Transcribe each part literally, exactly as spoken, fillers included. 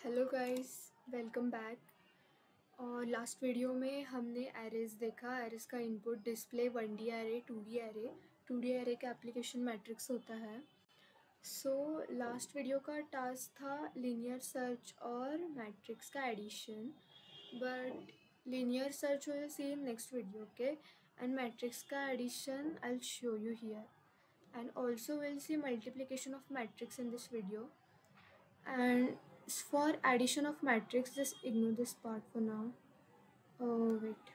Hello guys, welcome back. और last video में हमने एरेज देखा। एरेज का input display one D array, two D array two D array का application matrix होता है। सो लास्ट वीडियो का टास्क था लीनियर सर्च और मैट्रिक्स का addition, but linear search will see in next video, okay, and matrix का addition I will show you here, and also we'll see multiplication of matrix in this video. And for addition of matrix, just ignore this part for now. Oh wait,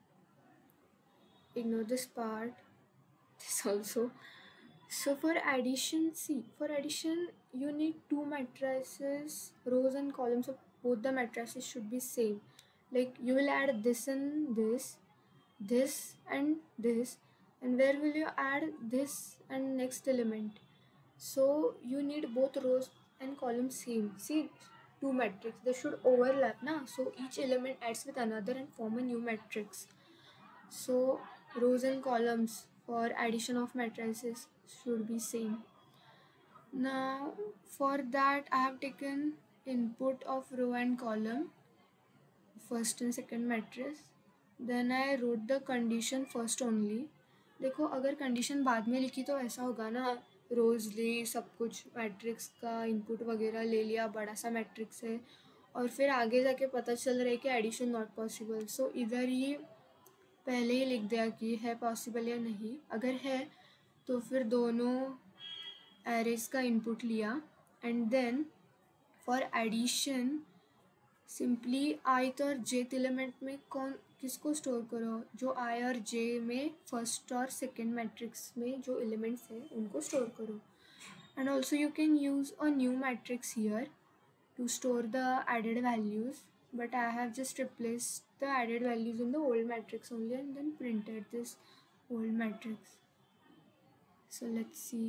ignore this part, this also. So for addition, see, for addition you need two matrices, rows and columns of both the matrices should be same. Like you will add this and this, this and this, and where will you add this and next element? So you need both rows and columns same. See, two matrix, they should overlap na, so each element adds with another and form a new matrix. So rows and columns for addition of matrices should be same. Now for that I have taken input of row and column, first and second matrix. Then I wrote the condition first only. देखो, अगर condition बाद में लिखी तो ऐसा होगा ना, रोज ली, सब कुछ मैट्रिक्स का इनपुट वगैरह ले लिया, बड़ा सा मैट्रिक्स है, और फिर आगे जाके पता चल रहा है कि एडिशन नॉट पॉसिबल। सो इधर ही पहले ही लिख दिया कि है पॉसिबल या नहीं। अगर है तो फिर दोनों एरेज का इनपुट लिया, and then for addition simply ith और जेथ एलिमेंट में कौन किसको स्टोर करो, जो आई और जे में फर्स्ट और सेकेंड मैट्रिक्स में जो एलिमेंट्स हैं उनको स्टोर करो। And also you can use a new matrix here to store the added values, but I have just replaced the added values in the old matrix only and then printed this old matrix. So let's see.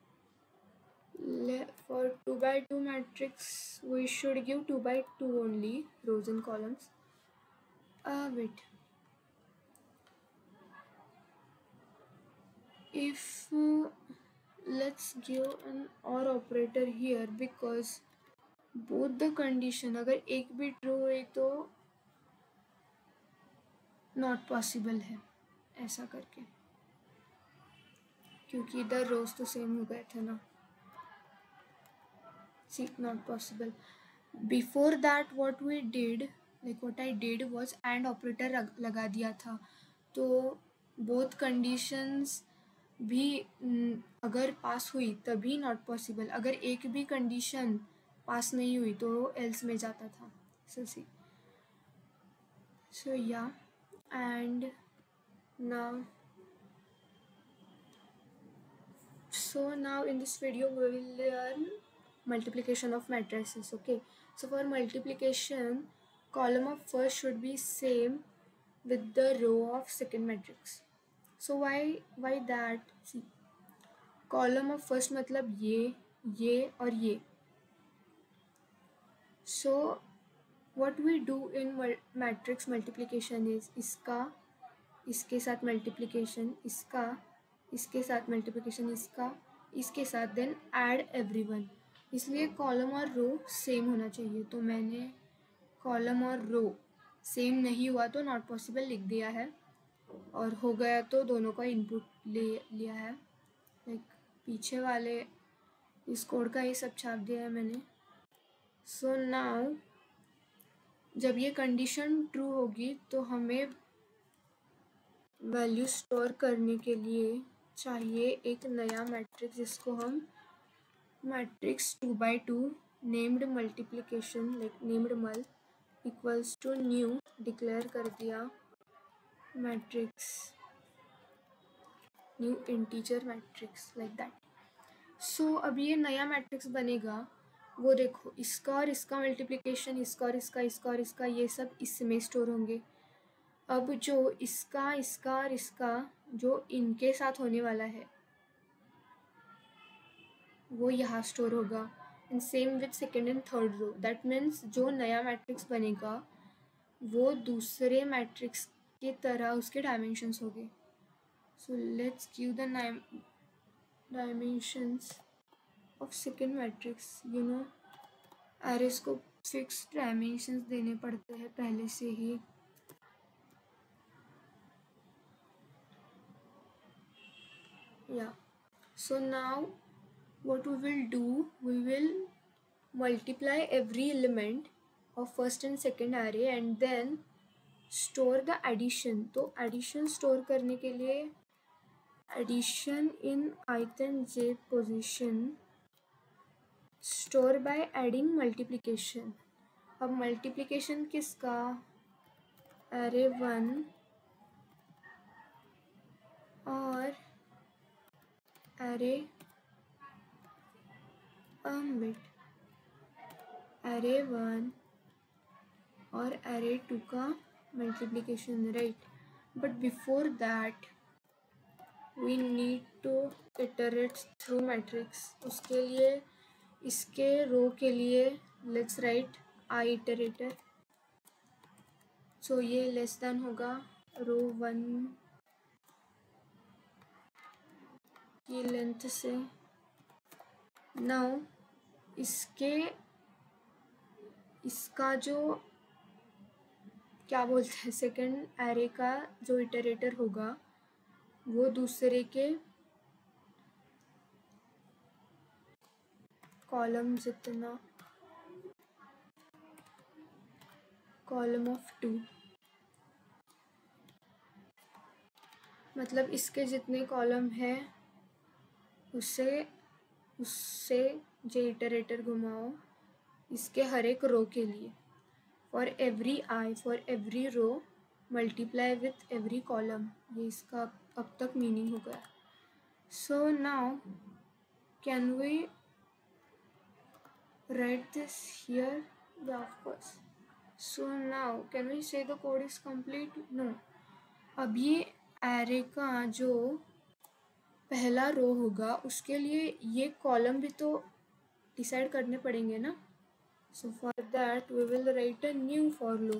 Le- for two by two matrix we should give two by two only rows and columns. Uh, wait. If uh, let's give an or operator here, because both the condition अगर एक भी true हुई तो not possible है, ऐसा करके, क्योंकि इधर रोज तो सेम हो गए थे ना। See, not possible. Before that what we did, like what I did was and operator लगा दिया था, तो बोथ कंडीशंस भी अगर पास हुई तभी नॉट पॉसिबल, अगर एक भी कंडीशन पास नहीं हुई तो एल्स में जाता था। सो see, so yeah, and now so now in this video we will learn multiplication of matrices. Okay, so for multiplication, column of first should be same with the row of second matrix. So why why that? See, column of first मतलब ये, ये और ये. So what we do in matrix multiplication is इसका इसके साथ multiplication, इसका इसके साथ multiplication, इसका इसके साथ, then add everyone. इसलिए कॉलम और रो सेम होना चाहिए, तो मैंने कॉलम और रो सेम नहीं हुआ तो नॉट पॉसिबल लिख दिया है, और हो गया तो दोनों का इनपुट ले लिया है। लाइक पीछे वाले इस कोड का ही सब छाप दिया है मैंने। सो नाउ जब ये कंडीशन ट्रू होगी तो हमें वैल्यू स्टोर करने के लिए चाहिए एक नया मैट्रिक्स, जिसको हम matrix two by two named multiplication, like named mul equals to new declare कर दिया matrix, new integer matrix, like that. So अब ये नया मैट्रिक्स बनेगा, वो देखो, इसका और इसका मल्टीप्लिकेशन, इसका और इसका, इसका और इसका, ये सब इसमें स्टोर होंगे। अब जो इसका इसका और इसका जो इनके साथ होने वाला है वो यहाँ स्टोर होगा, and same with second and third row. That means जो नया मैट्रिक्स बनेगा वो दूसरे मैट्रिक्स के तरह उसके डायमेंशंस होंगे। So let's give the dimensions of second matrix. You know, arrays को फिक्स्ड डायमेंशंस देने पड़ते हैं पहले से ही। Yeah, so now what we will do, we will multiply every element of first and second array and then store the addition. तो addition store करने के लिए addition in ith and jth position store by adding multiplication. अब multiplication किसका, array one और array um wait array one और array two का multiplication, right? But before that we need to iterate through matrix. उसके लिए इसके रो के लिए let's write I iterator. so ये less than होगा रो वन की लेंथ से। now इसके इसका जो क्या बोलते हैं सेकेंड एरे का जो इटरेटर होगा वो दूसरे के कॉलम जितना, कॉलम ऑफ टू, मतलब इसके जितने कॉलम है उससे उससे जो इटरेटर घुमाओ इसके हर एक रो के लिए। For every i, for every row multiply with every column, ये इसका अब तक मीनिंग हो गया। So now can we write this here? Yeah of course. So now can we say the code is complete? No. अब ये array का जो पहला रो होगा उसके लिए ये कॉलम भी तो डिसाइड करने पड़ेंगे ना। So for that we will write a new for loop.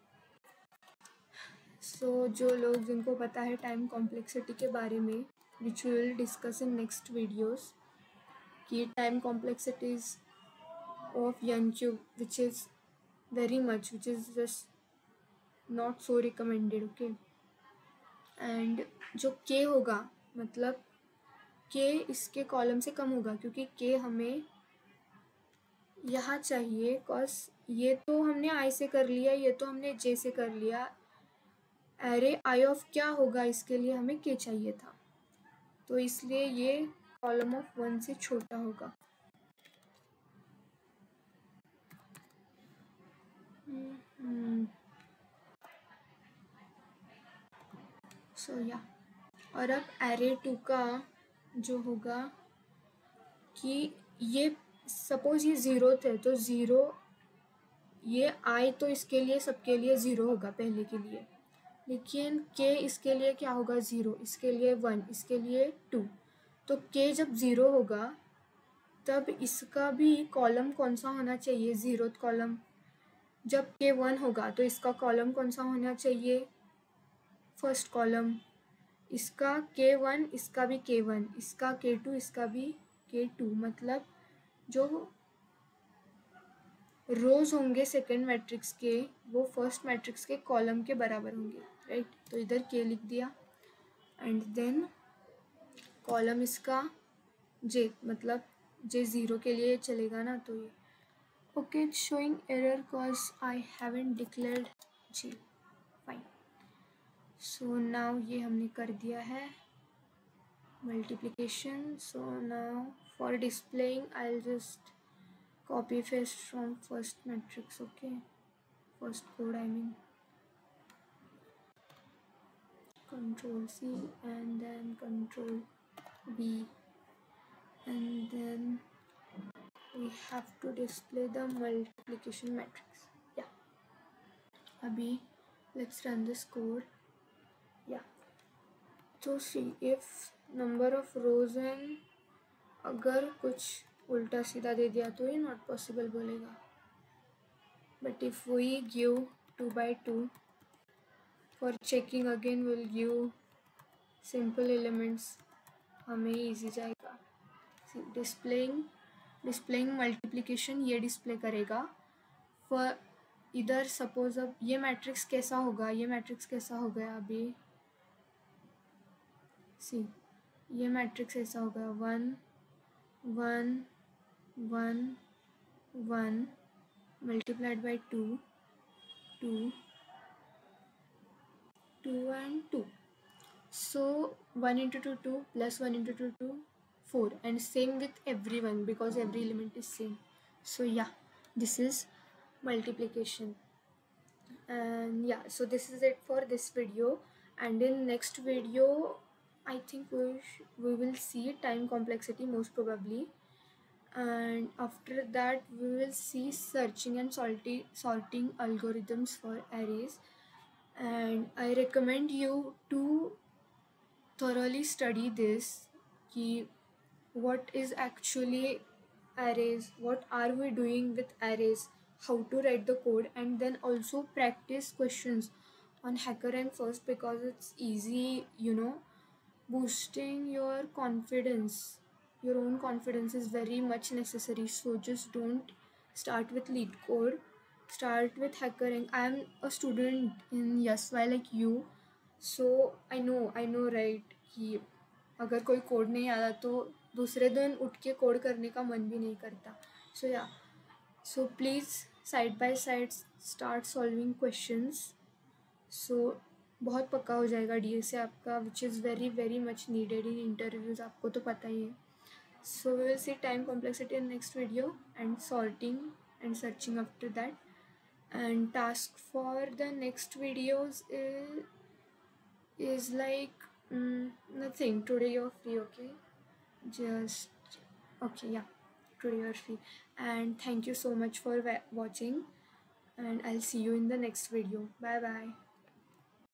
So जो लोग जिनको पता है टाइम कॉम्प्लेक्सिटी के बारे में, which we will discuss in next videos, कि time complexities of n cube which is very much, which is just not so recommended, okay? and जो k होगा मतलब k इसके कॉलम से कम होगा क्योंकि k हमें यहाँ चाहिए, कॉज ये तो हमने आई से कर लिया, ये तो हमने जे से कर लिया। एरे आई ऑफ क्या होगा इसके लिए हमें के चाहिए था, तो इसलिए ये कॉलम ऑफ वन से छोटा होगा। सो या और अब एरे टू का जो होगा कि ये सपोज ये ज़ीरो थे तो ज़ीरो, ये आई तो इसके लिए सबके लिए ज़ीरो होगा पहले के लिए, लेकिन के इसके लिए क्या होगा ज़ीरो, इसके लिए वन, इसके लिए टू। तो के जब ज़ीरो होगा तब इसका भी कॉलम कौन सा होना चाहिए, ज़ीरो कॉलम। जब के वन होगा तो इसका कॉलम कौन सा होना चाहिए, फर्स्ट कॉलम। इसका के वन, इसका भी के वन, इसका के टू, इसका भी के टू, मतलब जो रोज होंगे सेकेंड मैट्रिक्स के वो फर्स्ट मैट्रिक्स के कॉलम के बराबर होंगे, राइट? तो इधर के लिख दिया एंड देन कॉलम इसका जे, मतलब जे ज़ीरो के लिए चलेगा ना, तो ये okay. It's showing error cause I haven't declared j, fine. So now ये हमने कर दिया है multiplication. So now for displaying I will just copy paste from first matrix, okay, first code I mean, control C and then control B, and then we have to display the multiplication matrix. Yeah, abhi let's run this code. Yeah, so see if number of rows and अगर कुछ उल्टा सीधा दे दिया तो ये not possible बोलेगा, but if we give two by two for checking again will give simple elements, हमें easy जाएगा। डिस्प्लेइंग डिस्प्लेइंग मल्टीप्लिकेशन ये डिस्प्ले करेगा, फॉर इधर सपोज अब ये मैट्रिक्स कैसा होगा, ये मैट्रिक्स कैसा हो गया अभी, सी ये मैट्रिक्स ऐसा होगा one one one one multiplied by two two two and two. So one into two, two plus one into two, two, four, and same with everyone because every element is same. So yeah, this is multiplication. And yeah, so this is it for this video, and in next video I think we, sh- we will see time complexity most probably, and after that we will see searching and sorting sorting algorithms for arrays. And I recommend you to thoroughly study this, ki what is actually arrays, what are we doing with arrays, how to write the code, and then also practice questions on HackerRank first because it's easy, you know, boosting your confidence. Your own confidence is very much necessary, so just don't start with lead code, start with HackerRank. I am a student in YesY like you, so I know I know right कि अगर कोई code नहीं आता तो दूसरे दिन उठ के कोड करने का मन भी नहीं करता. So yeah, so please side by side start solving questions. So बहुत पक्का हो जाएगा डी एस ए आपका, which is very very much needed in interviews, आपको तो पता ही है. So we will see time complexity in next video and sorting and searching after that. And task for the next videos is, is like mm, nothing. Today you're free, okay? Just okay, yeah. Today you're free, and thank you so much for wa- watching. And I'll see you in the next video. Bye bye.